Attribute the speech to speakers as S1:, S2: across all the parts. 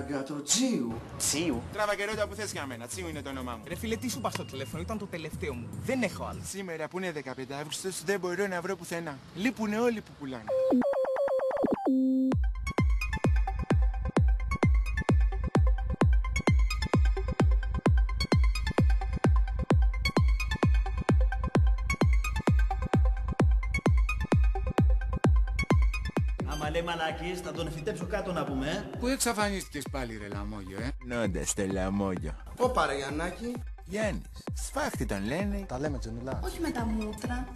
S1: μαλάκα, το Τσίου.
S2: Τσίου.
S3: Τράβα και ρώτα που θες για μένα. Τσίου είναι το όνομά μου.
S2: Ρε φίλε, τι σου είπα στο τηλέφωνο, ήταν το τελευταίο μου. Δεν έχω άλλο.
S3: Σήμερα που είναι 15 Αύγουστος δεν μπορώ να βρω πουθενά. Λείπουνε όλοι που πουλάνε.
S4: Άμα λέει μαλακής, θα τον εφητέψω κάτω να πούμε.
S5: Πού εξαφανίστηκες πάλι ρε λαμόγιο,
S3: Νόντα στο λαμόγιο.
S1: Ωπα ρε Γιαννάκη.
S3: Γιάννης, σφάχτη τον λένε.
S1: Τα λέμε Τζενιλά.
S6: Όχι με τα μούτρα.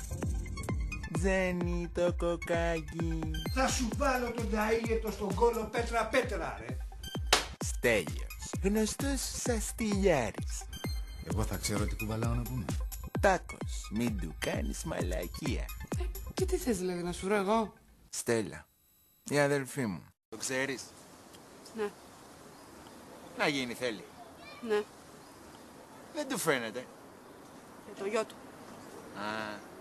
S3: Τζένι το κοκάκι.
S7: Θα σου βάλω τον ταΐλετο στον κόλο πέτρα ρε.
S3: Στέλιος, γνωστός σαν Στυλιάρης.
S5: Εγώ θα ξέρω τι κουβαλάω να πούμε.
S3: Τάκος, μην του κάνεις μαλακία.
S8: Και τι θες δηλαδή, να σου βρω εγώ?
S3: Στέλλα, η αδελφή μου. Το ξέρεις?
S8: Ναι.
S3: Να γίνει θέλει.
S8: Ναι.
S3: Δεν του φαίνεται.
S8: Το γιο του.
S3: Α,